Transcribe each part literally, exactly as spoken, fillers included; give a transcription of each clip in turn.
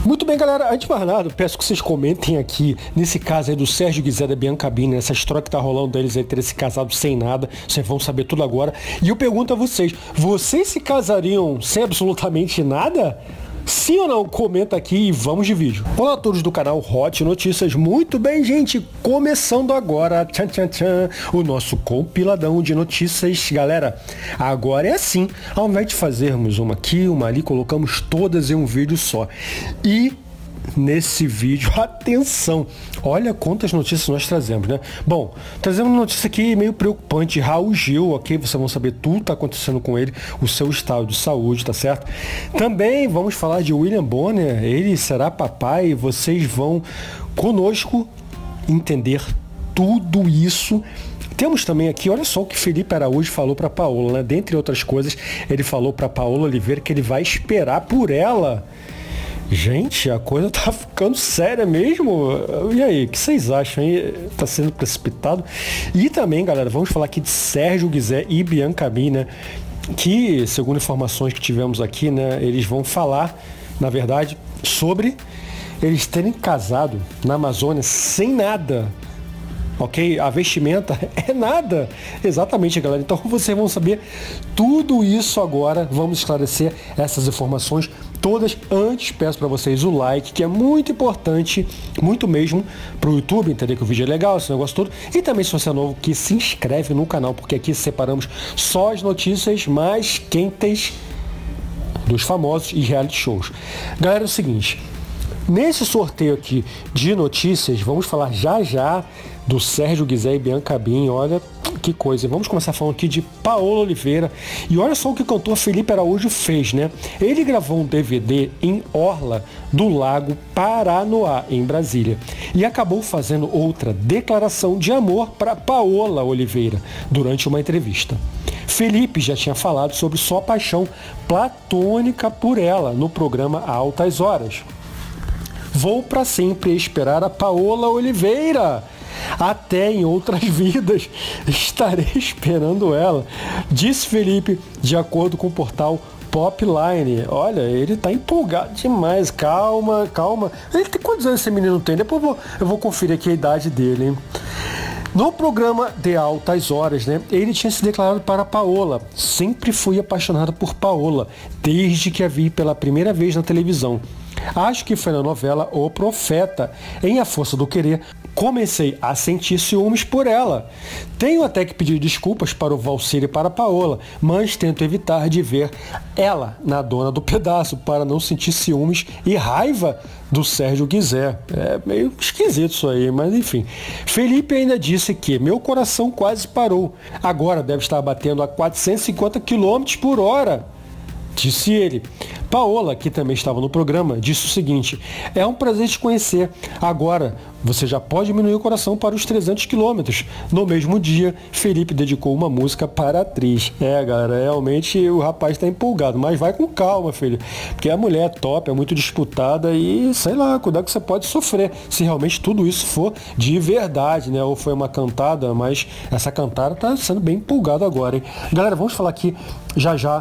Muito bem, galera, antes de mais nada, peço que vocês comentem aqui, nesse caso aí do Sérgio Guizé da Bianca Bini, essa história que tá rolando deles aí, ter esse casado sem nada, vocês vão saber tudo agora. E eu pergunto a vocês, vocês se casariam sem absolutamente nada? Sim ou não? Comenta aqui e vamos de vídeo. Olá a todos do canal Hot Notícias. Muito bem, gente, começando agora, tchan, tchan, tchan, o nosso compiladão de notícias. Galera, agora é assim, ao invés de fazermos uma aqui, uma ali, colocamos todas em um vídeo só. E nesse vídeo, atenção, olha quantas notícias nós trazemos, né? Bom, trazemos uma notícia aqui meio preocupante. Raul Gil, ok? Vocês vão saber tudo que tá acontecendo com ele, o seu estado de saúde, tá certo? Também vamos falar de William Bonner, ele será papai, vocês vão conosco entender tudo isso. Temos também aqui, olha só o que Felipe Araújo falou para Paola, né? Dentre outras coisas, ele falou para Paola Oliveira que ele vai esperar por ela. Gente, a coisa tá ficando séria mesmo. E aí, o que vocês acham aí? Tá sendo precipitado? E também, galera, vamos falar aqui de Sérgio Guizé e Bianca Bini, né? Que, segundo informações que tivemos aqui, né? Eles vão falar, na verdade, sobre eles terem casado na Amazônia sem nada. Ok? A vestimenta é nada. Exatamente, galera. Então vocês vão saber tudo isso agora. Vamos esclarecer essas informações todas. Antes, peço para vocês o like, que é muito importante, muito mesmo, para o YouTube entender que o vídeo é legal, esse negócio todo. E também, se você é novo, que se inscreve no canal, porque aqui separamos só as notícias mais quentes dos famosos e reality shows. Galera, é o seguinte, nesse sorteio aqui de notícias, vamos falar já já do Sérgio Guizé e Bianca Bini. Olha que coisa. Vamos começar falando aqui de Paola Oliveira. E olha só o que o cantor Felipe Araújo fez, né? Ele gravou um D V D em Orla do Lago, Paranoá, em Brasília. E acabou fazendo outra declaração de amor para Paola Oliveira durante uma entrevista. Felipe já tinha falado sobre sua paixão platônica por ela no programa Altas Horas. Vou para sempre esperar a Paola Oliveira. Até em outras vidas estarei esperando ela, disse Felipe, de acordo com o portal Popline. Olha, ele tá empolgado demais. Calma, calma. Ele tem quantos anos esse menino tem? Depois eu vou, eu vou conferir aqui a idade dele, hein? No programa de Altas Horas, né, ele tinha se declarado para Paola. Sempre fui apaixonado por Paola, desde que a vi pela primeira vez na televisão. Acho que foi na novela O Profeta. Em A Força do Querer, comecei a sentir ciúmes por ela. Tenho até que pedir desculpas para o Valcir e para a Paola, mas tento evitar de ver ela na dona do pedaço para não sentir ciúmes e raiva do Sérgio Guizé. É meio esquisito isso aí, mas enfim. Felipe ainda disse que meu coração quase parou. Agora deve estar batendo a quatrocentos e cinquenta quilômetros por hora, disse ele. Paola, que também estava no programa, disse o seguinte: é um prazer te conhecer. Agora, você já pode diminuir o coração para os trezentos quilômetros. No mesmo dia, Felipe dedicou uma música para a atriz. É, galera, realmente o rapaz está empolgado, mas vai com calma, filho. Porque a mulher é top, é muito disputada e, sei lá, cuidado que você pode sofrer se realmente tudo isso for de verdade, né? Ou foi uma cantada, mas essa cantada está sendo bem empolgada agora, hein? Galera, vamos falar aqui já já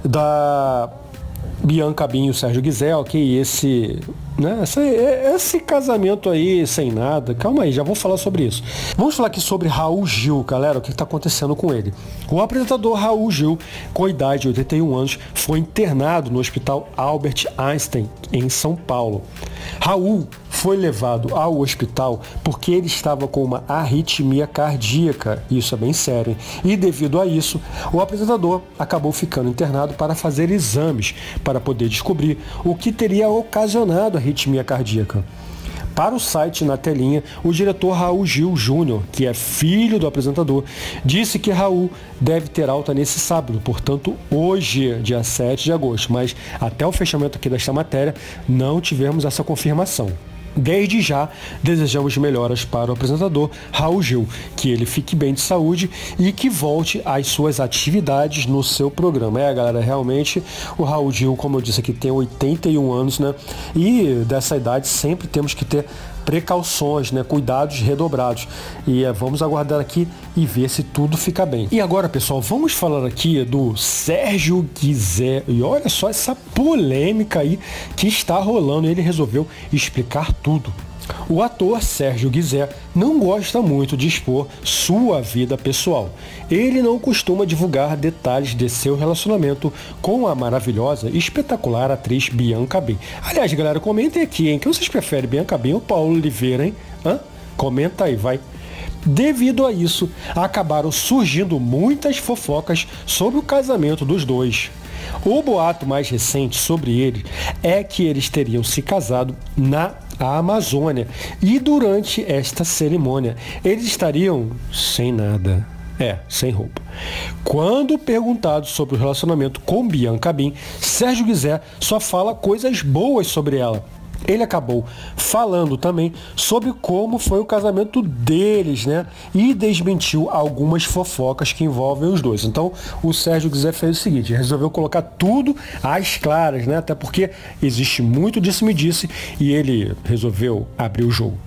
da Bianca Bini e o Sérgio Guizé, ok? Esse, né, esse, esse casamento aí sem nada. Calma aí, já vou falar sobre isso. Vamos falar aqui sobre Raul Gil, galera, o que está acontecendo com ele. O apresentador Raul Gil, com idade de oitenta e um anos, foi internado no Hospital Albert Einstein, em São Paulo. Raul foi levado ao hospital porque ele estava com uma arritmia cardíaca. Isso é bem sério, hein? E devido a isso, o apresentador acabou ficando internado para fazer exames para poder descobrir o que teria ocasionado a arritmia cardíaca. Para o site Na Telinha, o diretor Raul Gil Júnior, que é filho do apresentador, disse que Raul deve ter alta nesse sábado, portanto hoje, dia sete de agosto, mas até o fechamento aqui desta matéria não tivemos essa confirmação. Desde já, desejamos melhoras para o apresentador Raul Gil, que ele fique bem de saúde e que volte às suas atividades no seu programa. É, galera, realmente o Raul Gil, como eu disse aqui, tem oitenta e um anos, né? E dessa idade sempre temos que ter precauções, né? Cuidados redobrados. E é, vamos aguardar aqui e ver se tudo fica bem. E agora, pessoal, vamos falar aqui do Sérgio Guizé. E olha só essa polêmica aí que está rolando. Ele resolveu explicar tudo. O ator Sérgio Guizé não gosta muito de expor sua vida pessoal. Ele não costuma divulgar detalhes de seu relacionamento com a maravilhosa e espetacular atriz Bianca Ben. Aliás, galera, comentem aqui, hein? Quem vocês preferem, Bianca Ben ou Paulo Oliveira, hein? Hã? Comenta aí, vai. Devido a isso, acabaram surgindo muitas fofocas sobre o casamento dos dois. O boato mais recente sobre ele é que eles teriam se casado na Amazônia e durante esta cerimônia eles estariam sem nada. É, sem roupa. Quando perguntado sobre o relacionamento com Bianca Ben, Sérgio Guizé só fala coisas boas sobre ela. Ele acabou falando também sobre como foi o casamento deles, né? E desmentiu algumas fofocas que envolvem os dois. Então, o Sérgio Guizé fez o seguinte, resolveu colocar tudo às claras, né? Até porque existe muito disse-me-disse e ele resolveu abrir o jogo.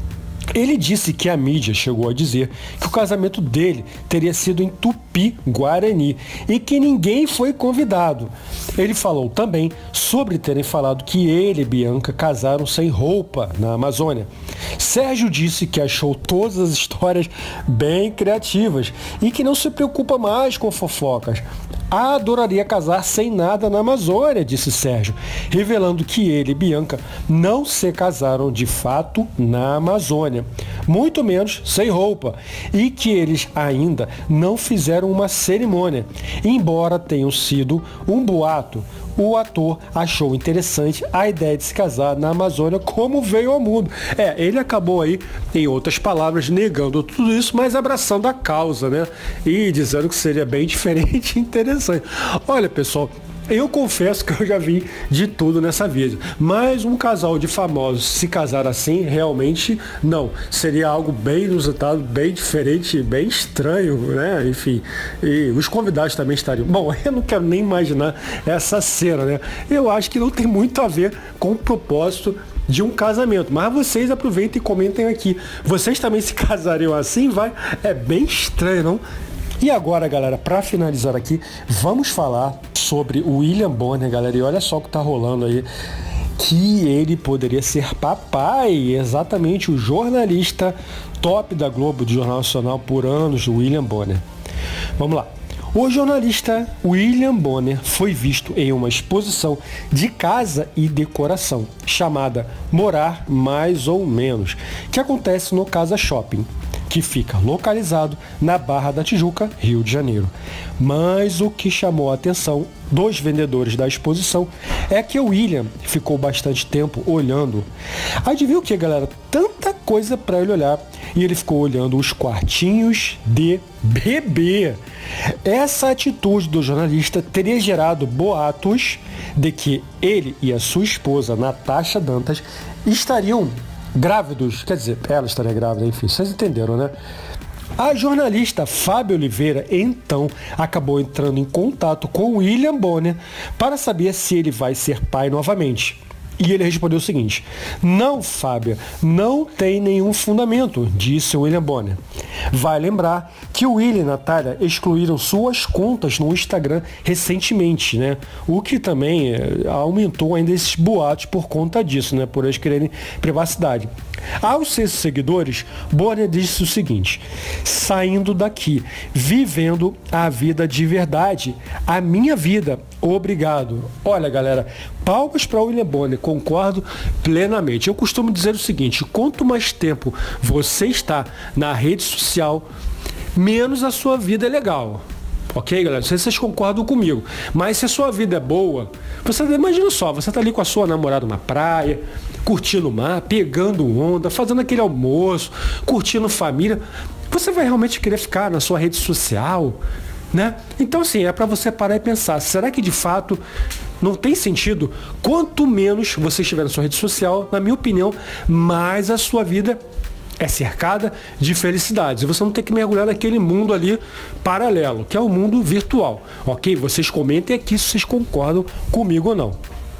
Ele disse que a mídia chegou a dizer que o casamento dele teria sido em Tupi-Guarani e que ninguém foi convidado. Ele falou também sobre terem falado que ele e Bianca casaram sem roupa na Amazônia. Sérgio disse que achou todas as histórias bem criativas e que não se preocupa mais com fofocas. Adoraria casar sem nada na Amazônia, disse Sérgio, revelando que ele e Bianca não se casaram de fato na Amazônia, muito menos sem roupa, e que eles ainda não fizeram uma cerimônia. Embora tenham sido um boato, o ator achou interessante a ideia de se casar na Amazônia como veio ao mundo. É, ele acabou aí, em outras palavras, negando tudo isso, mas abraçando a causa, né? E dizendo que seria bem diferente e interessante. Olha, pessoal, eu confesso que eu já vi de tudo nessa vida, mas um casal de famosos se casar assim, realmente não. Seria algo bem inusitado, bem diferente, bem estranho, né? Enfim, e os convidados também estariam. Bom, eu não quero nem imaginar essa cena, né? Eu acho que não tem muito a ver com o propósito de um casamento, mas vocês aproveitem e comentem aqui. Vocês também se casariam assim, vai? É bem estranho, não? E agora, galera, para finalizar aqui, vamos falar sobre o William Bonner, galera. E olha só o que tá rolando aí, que ele poderia ser papai, exatamente, o jornalista top da Globo, do Jornal Nacional por anos, o William Bonner. Vamos lá. O jornalista William Bonner foi visto em uma exposição de casa e decoração, chamada Morar Mais ou Menos, que acontece no Casa Shopping, que fica localizado na Barra da Tijuca, Rio de Janeiro. Mas o que chamou a atenção dos vendedores da exposição é que o William ficou bastante tempo olhando. Adivinha o que, galera? Tanta coisa para ele olhar. E ele ficou olhando os quartinhos de bebê. Essa atitude do jornalista teria gerado boatos de que ele e a sua esposa, Natasha Dantas, estariam grávidos, quer dizer, ela estaria grávida, enfim, vocês entenderam, né? A jornalista Fábio Oliveira, então, acabou entrando em contato com William Bonner para saber se ele vai ser pai novamente. E ele respondeu o seguinte: não, Fábia, não tem nenhum fundamento, disse William Bonner. Vai lembrar que o William e Natália excluíram suas contas no Instagram recentemente, né? O que também é, aumentou ainda esses boatos por conta disso, né? Por eles quererem privacidade. Aos seus seguidores, Bonner disse o seguinte: saindo daqui, vivendo a vida de verdade, a minha vida, obrigado. Olha, galera, palmas para William Bonner, concordo plenamente. Eu costumo dizer o seguinte: quanto mais tempo você está na rede social, menos a sua vida é legal. Ok, galera? Não sei se vocês concordam comigo, mas se a sua vida é boa, você imagina só, você tá ali com a sua namorada na praia, curtindo o mar, pegando onda, fazendo aquele almoço, curtindo família, você vai realmente querer ficar na sua rede social, né? Então, assim, é para você parar e pensar, será que de fato não tem sentido? Quanto menos você estiver na sua rede social, na minha opinião, mais a sua vida é cercada de felicidades. E você não tem que mergulhar naquele mundo ali paralelo, que é o mundo virtual. Ok? Vocês comentem aqui se vocês concordam comigo ou não.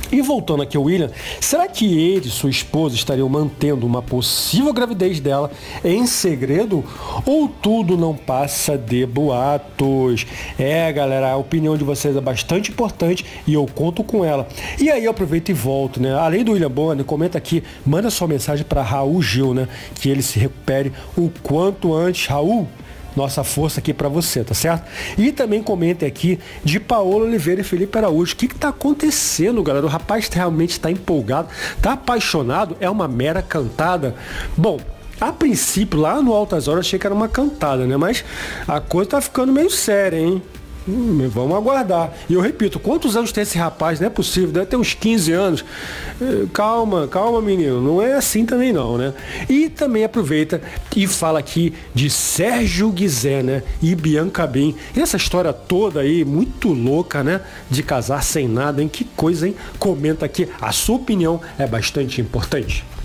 E voltando aqui ao William, será que ele e sua esposa estariam mantendo uma possível gravidez dela em segredo ou tudo não passa de boatos? É, galera, a opinião de vocês é bastante importante e eu conto com ela. E aí eu aproveito e volto, né? Além do William Bonner, comenta aqui, manda sua mensagem para Raul Gil, né? Que ele se recupere o quanto antes. Raul, nossa força aqui para você, tá certo? E também comentem aqui de Paola Oliveira e Felipe Araújo. O que que tá acontecendo, galera? O rapaz realmente está empolgado, tá apaixonado? É uma mera cantada? Bom, a princípio, lá no Altas Horas, achei que era uma cantada, né? Mas a coisa tá ficando meio séria, hein? Hum, vamos aguardar. E eu repito, quantos anos tem esse rapaz? Não é possível, deve ter uns quinze anos. Calma, calma, menino. Não é assim também não, né? E também aproveita e fala aqui de Sérgio Guizé, né? E Bianca Bin. E essa história toda aí, muito louca, né? De casar sem nada, hein? Que coisa, hein? Comenta aqui. A sua opinião é bastante importante.